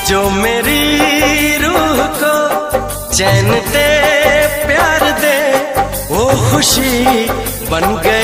जो मेरी रूह को चैन दे प्यार दे वो खुशी बन गई।